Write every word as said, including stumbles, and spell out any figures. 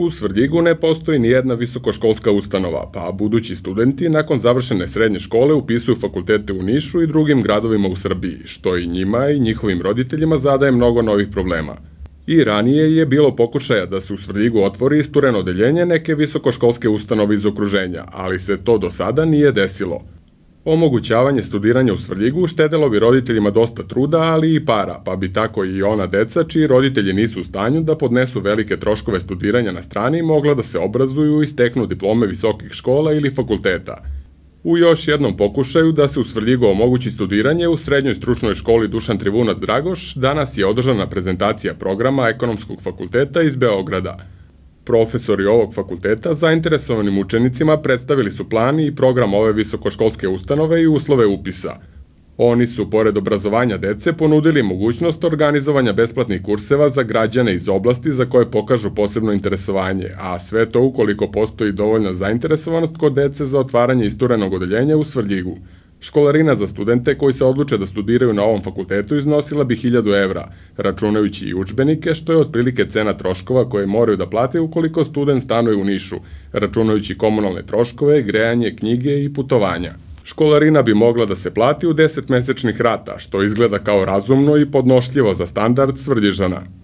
U Svrljigu ne postoji ni jedna visokoškolska ustanova, pa budući studenti nakon završene srednje škole upisuju fakultete u Nišu i drugim gradovima u Srbiji, što i njima i njihovim roditeljima zadaje mnogo novih problema. I ranije je bilo pokušaja da se u Svrljigu otvori istureno odeljenje neke visokoškolske ustanove iz okruženja, ali se to do sada nije desilo. Omogućavanje studiranja u Svrljigu štedelo bi roditeljima dosta truda, ali i para, pa bi tako i ona deca čiji roditelji nisu u stanju da podnesu velike troškove studiranja na strani mogla da se obrazuju i steknu diplome visokih škola ili fakulteta. U još jednom pokušaju da se u Svrljigu omogući studiranje u srednjoj stručnoj školi Dušan Trivunac Dragoš, danas je održana prezentacija programa Ekonomskog fakulteta iz Beograda. Profesori ovog fakulteta zainteresovanim učenicima predstavili su plan i program ove visokoškolske ustanove i uslove upisa. Oni su, pored obrazovanja dece, ponudili mogućnost organizovanja besplatnih kurseva za građane iz oblasti za koje pokažu posebno interesovanje, a sve to ukoliko postoji dovoljna zainteresovanost kod dece za otvaranje isturenog odeljenja u Svrljigu. Školarina za studente koji se odluče da studiraju na ovom fakultetu iznosila bi hiljadu evra, računajući i udžbenike, što je otprilike cena troškova koje moraju da plate ukoliko student stanuje u Nišu, računajući komunalne troškove, grejanje, knjige i putovanja. Školarina bi mogla da se plati u deset mesečnih rata, što izgleda kao razumno i podnošljivo za standard Svrljižana.